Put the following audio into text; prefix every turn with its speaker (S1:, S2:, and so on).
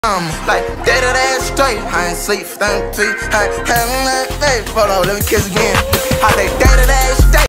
S1: Like day straight, I ain't sleep for 3. Hold on, let me kiss again. I say day straight.